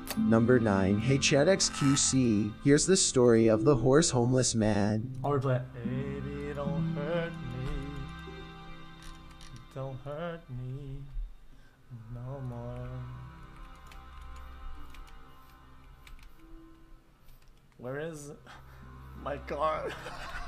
Number 9. Hey Chat xQc, here's the story of the horse homeless man. I'll replay it. Baby, don't hurt me. Don't hurt me no more. Where is my car?